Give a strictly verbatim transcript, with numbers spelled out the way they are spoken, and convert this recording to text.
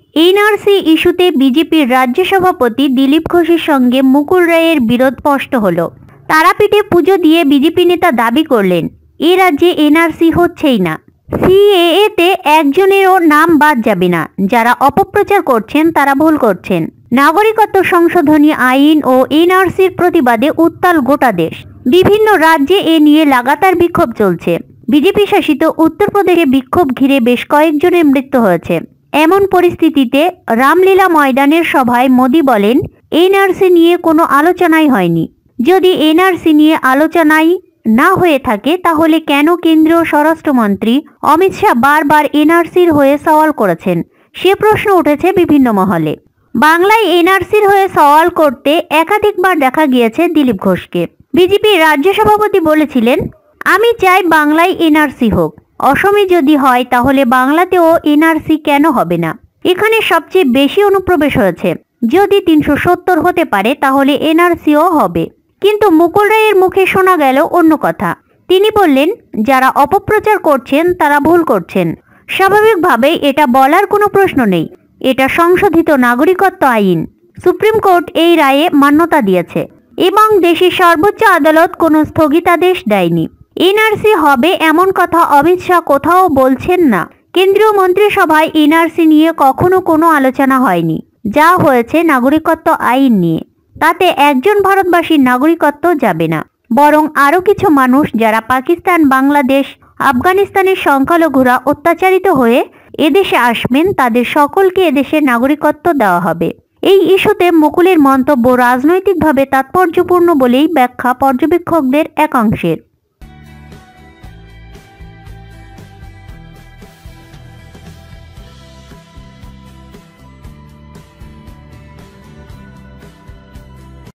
NRC ইস্যুতে বিজেপির রাজ্য সভাপতি দিলীপ ঘোষের সঙ্গে মুকুল রায়ের বিরোধ স্পষ্ট হলো। তারাপীঠে পুজো দিয়ে বিজেপি নেতা দাবি করলেন, এ রাজ্যে এনআরসি হচ্ছেই না, সিএএ তে একজনেরও নাম বাদ যাবে না। যারা অপপ্রচার করছেন তারা ভুল করছেন। নাগরিকত্ব সংশোধনী আইন ও এনআরসির প্রতিবাদে উত্তাল গোটা দেশ। বিভিন্ন রাজ্যে এ নিয়ে লাগাতার বিক্ষোভ চলছে। বিজেপি শাসিত উত্তরপ্রদেশে বিক্ষোভ ঘিরে বেশ কয়েকজনের মৃত্যু হয়েছে। এমন পরিস্থিতিতে রামলীলা ময়দানের সভায় মোদি বলেন, এনআরসি নিয়ে কোনো আলোচনাই হয়নি। যদি এনআরসি নিয়ে আলোচনাই না হয়ে থাকে তাহলে কেন কেন্দ্রীয় স্বরাষ্ট্রমন্ত্রী অমিত শাহ বারবার এনআরসির হয়ে সওয়াল করেছেন, সে প্রশ্ন উঠেছে বিভিন্ন মহলে। বাংলায় এনআরসির হয়ে সওয়াল করতে একাধিকবার দেখা গিয়েছে দিলীপ ঘোষকে। বিজেপির রাজ্য সভাপতি বলেছিলেন, আমি চাই বাংলায় এনআরসি হোক, অসমে যদি হয় তাহলে বাংলাতেও এনআরসি কেন হবে না। এখানে সবচেয়ে বেশি অনুপ্রবেশ হয়েছে, যদি তিনশো সত্তর হতে পারে তাহলে এনআরসিও হবে। কিন্তু মুকুল রায়ের মুখে শোনা গেল অন্য কথা। তিনি বললেন, যারা অপপ্রচার করছেন তারা ভুল করছেন। স্বাভাবিকভাবেই এটা বলার কোনো প্রশ্ন নেই। এটা সংশোধিত নাগরিকত্ব আইন। সুপ্রিম কোর্ট এই রায়ে মান্যতা দিয়েছে এবং দেশের সর্বোচ্চ আদালত কোনো স্থগিতাদেশ দেয়নি। এনআরসি হবে এমন কথা অমিত শাহ কোথাও বলছেন না। কেন্দ্রীয় মন্ত্রিসভায় এনআরসি নিয়ে কখনো কোনো আলোচনা হয়নি। যা হয়েছে নাগরিকত্ব আইন নিয়ে, তাতে একজন ভারতবাসীর নাগরিকত্ব যাবে না, বরং আরও কিছু মানুষ যারা পাকিস্তান, বাংলাদেশ, আফগানিস্তানের সংখ্যালঘুরা অত্যাচারিত হয়ে এদেশে আসবেন তাদের সকলকে এদেশের নাগরিকত্ব দেওয়া হবে। এই ইস্যুতে মুকুলের মন্তব্য রাজনৈতিকভাবে তাৎপর্যপূর্ণ বলেই ব্যাখ্যা পর্যবেক্ষকদের একাংশের।